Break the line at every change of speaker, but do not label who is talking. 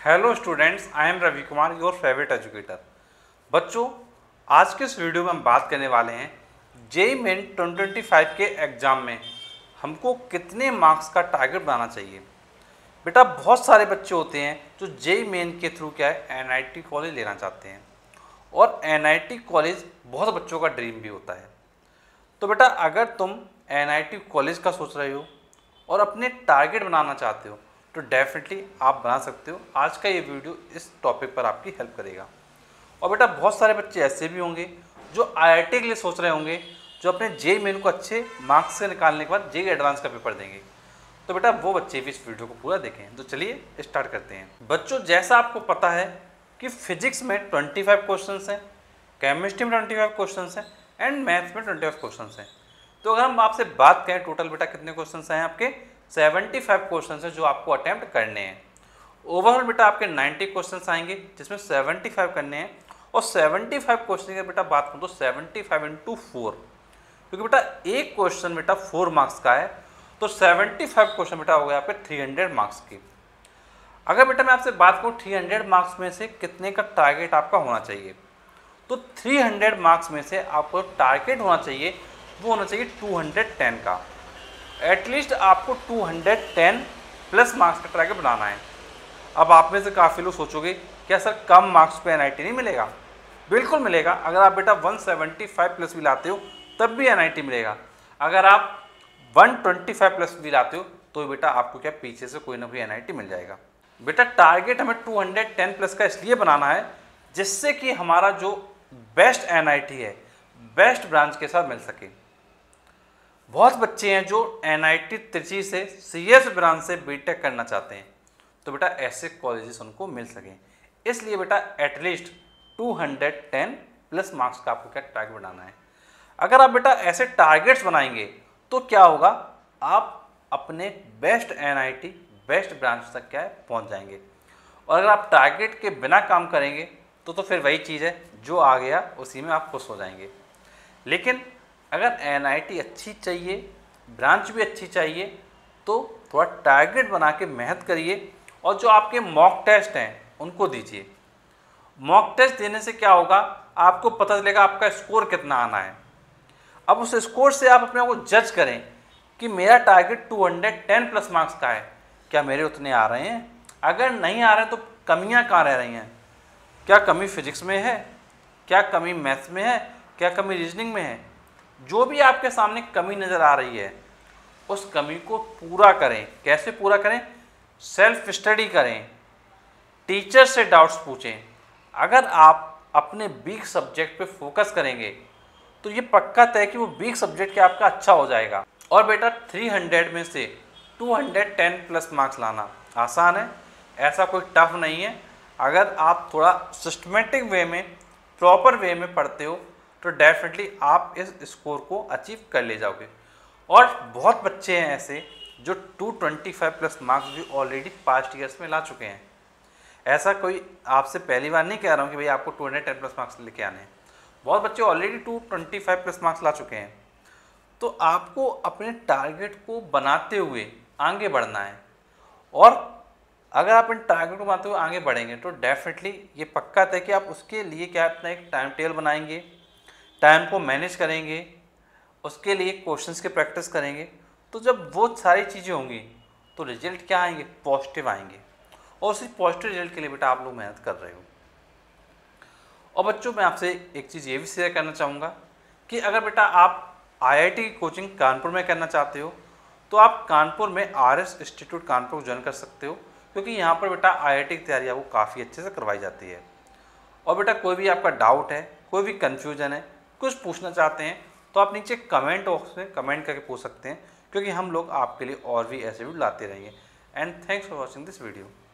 Hello students, I am Ravi Kumar, your favourite educator. बच्चों, आज के इस वीडियो में हम बात करने वाले हैं जेईई मेन 2025 के एग्ज़ाम में हमको कितने मार्क्स का टारगेट बनाना चाहिए। बेटा, बहुत सारे बच्चे होते हैं जो जेईई मेन के थ्रू क्या है एनआईटी कॉलेज लेना चाहते हैं, और एनआईटी कॉलेज बहुत बच्चों का ड्रीम भी होता है। तो बेटा, अगर तुम एनआईटी कॉलेज का सोच रहे हो और अपने टारगेट बनाना चाहते हो तो डेफिनेटली आप बना सकते हो। आज का ये वीडियो इस टॉपिक पर आपकी हेल्प करेगा। और बेटा, बहुत सारे बच्चे ऐसे भी होंगे जो आईआईटी के लिए सोच रहे होंगे, जो अपने जेईई मेन को अच्छे मार्क्स से निकालने के बाद जेईई एडवांस का पेपर देंगे। तो बेटा, वो बच्चे भी इस वीडियो को पूरा देखें। तो चलिए स्टार्ट करते हैं। बच्चों, जैसा आपको पता है कि फिजिक्स में 25 क्वेश्चन हैं, केमिस्ट्री में 25 क्वेश्चन हैं एंड मैथ्स में 25 क्वेश्चन हैं। तो अगर हम आपसे बात करें टोटल बेटा कितने क्वेश्चन हैं, आपके 75 क्वेश्चन है जो आपको अटेम्प्ट करने हैं। ओवरऑल बेटा आपके 90 क्वेश्चन आएंगे जिसमें 75 करने हैं। और 75 क्वेश्चन की बेटा बात करूँ तो 75 इंटू 4, क्योंकि बेटा एक क्वेश्चन बेटा 4 मार्क्स का है, तो 75 क्वेश्चन बेटा हो गया आपके 300 मार्क्स की। अगर बेटा मैं आपसे बात करूँ 300 मार्क्स में से कितने का टारगेट आपका होना चाहिए, तो 300 मार्क्स में से आपको टारगेट होना चाहिए वो होना चाहिए 210 का। एटलीस्ट आपको 210 प्लस मार्क्स का टारगेट बनाना है। अब आप में से काफ़ी लोग सोचोगे क्या सर कम मार्क्स पे एनआईटी नहीं मिलेगा? बिल्कुल मिलेगा। अगर आप बेटा 175 प्लस भी लाते हो तब भी एनआईटी मिलेगा। अगर आप 125 प्लस भी लाते हो तो बेटा आपको क्या पीछे से कोई ना कोई एनआईटी मिल जाएगा। बेटा, टारगेट हमें 210 प्लस का इसलिए बनाना है जिससे कि हमारा जो बेस्ट एनआईटी है बेस्ट ब्रांच के साथ मिल सके। बहुत बच्चे हैं जो एनआईटी त्रिची से सीएस ब्रांच से बीटेक करना चाहते हैं, तो बेटा ऐसे कॉलेजेस उनको मिल सकें। इसलिए बेटा एटलीस्ट 210 प्लस मार्क्स का आपको क्या टारगेट बनाना है। अगर आप बेटा ऐसे टारगेट्स बनाएंगे तो क्या होगा, आप अपने बेस्ट एनआईटी बेस्ट ब्रांच तक क्या है पहुंच जाएंगे। और अगर आप टारगेट के बिना काम करेंगे तो फिर वही चीज़ है, जो आ गया उसी में आप खुश हो जाएंगे। लेकिन अगर एनआईटी अच्छी चाहिए, ब्रांच भी अच्छी चाहिए, तो थोड़ा टारगेट बना के मेहनत करिए और जो आपके मॉक टेस्ट हैं उनको दीजिए। मॉक टेस्ट देने से क्या होगा, आपको पता चलेगा आपका स्कोर कितना आना है। अब उस स्कोर से आप अपने आप को जज करें कि मेरा टारगेट 210 प्लस मार्क्स का है, क्या मेरे उतने आ रहे हैं? अगर नहीं आ रहे हैं तो कमियां कहाँ रह रही हैं? क्या कमी फिजिक्स में है, क्या कमी मैथ्स में है, क्या कमी रीजनिंग में है? जो भी आपके सामने कमी नज़र आ रही है उस कमी को पूरा करें। कैसे पूरा करें? सेल्फ स्टडी करें, टीचर से डाउट्स पूछें। अगर आप अपने वीक सब्जेक्ट पे फोकस करेंगे तो ये पक्का तय कि वो वीक सब्जेक्ट क्या आपका अच्छा हो जाएगा। और बेटा 300 में से 210 प्लस मार्क्स लाना आसान है, ऐसा कोई टफ नहीं है। अगर आप थोड़ा सिस्टमेटिक वे में प्रॉपर वे में पढ़ते हो तो डेफिनेटली आप इस स्कोर को अचीव कर ले जाओगे। और बहुत बच्चे हैं ऐसे जो 225 प्लस मार्क्स भी ऑलरेडी पास्ट ईयर्स में ला चुके हैं। ऐसा कोई आपसे पहली बार नहीं कह रहा हूँ कि भाई आपको 210 प्लस मार्क्स लेके आने हैं। बहुत बच्चे ऑलरेडी 225 प्लस मार्क्स ला चुके हैं। तो आपको अपने टारगेट को बनाते हुए आगे बढ़ना है। और अगर आप इन टारगेट को बनाते हुए आगे बढ़ेंगे तो डेफिनेटली ये पक्का है कि आप उसके लिए क्या अपना एक टाइम टेबल बनाएंगे, टाइम को मैनेज करेंगे, उसके लिए क्वेश्चंस की प्रैक्टिस करेंगे। तो जब वो सारी चीज़ें होंगी तो रिजल्ट क्या आएंगे? पॉजिटिव आएंगे। और उसी पॉजिटिव रिजल्ट के लिए बेटा आप लोग मेहनत कर रहे हो। और बच्चों, मैं आपसे एक चीज़ ये भी शेयर करना चाहूँगा कि अगर बेटा आप आईआईटी की कोचिंग कानपुर में करना चाहते हो तो आप कानपुर में आरएस इंस्टीट्यूट कानपुर ज्वाइन कर सकते हो, क्योंकि यहाँ पर बेटा आईआईटी की तैयारी आपको काफ़ी अच्छे से करवाई जाती है। और बेटा कोई भी आपका डाउट है, कोई भी कन्फ्यूजन है, कुछ पूछना चाहते हैं तो आप नीचे कमेंट बॉक्स में कमेंट करके पूछ सकते हैं, क्योंकि हम लोग आपके लिए और भी ऐसे वीडियो लाते रहेंगे। And thanks for watching this video.